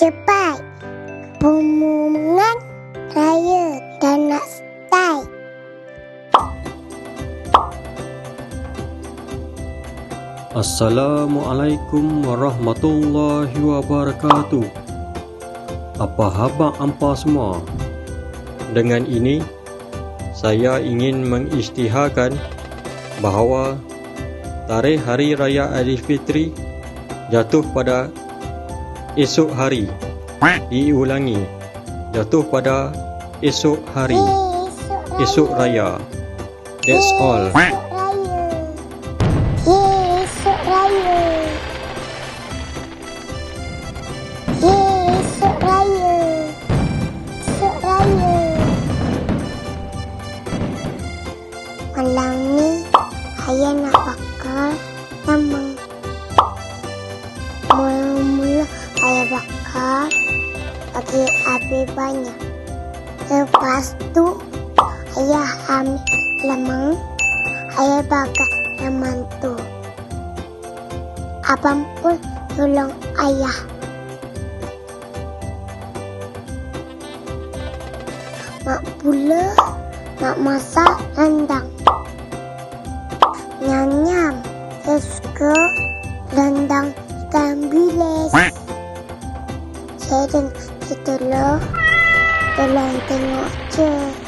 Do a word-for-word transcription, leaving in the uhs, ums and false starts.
cepat. Pengumuman raya dan nak start. Assalamualaikum warahmatullahi wabarakatuh. Apa khabar hampa semua? Dengan ini, saya ingin mengisytiharkan bahawa tarikh Hari Raya Aidilfitri jatuh pada esok hari. Diulangi, jatuh pada esok hari, esok raya. That's all. Esok raya. Esok raya. Esok raya. Malam ni ayah nak bakar nama. Mula-mula ayah bakar bagi api banyak. Lepas tu ayah ambil lemang, ayah bakar lemang tu. Abang pun tolong ayah. Mak pula nak masak rendang. Nyam-nyam, saya suka rendang ikan bilis. Saya dan kita lo tolong tengok je.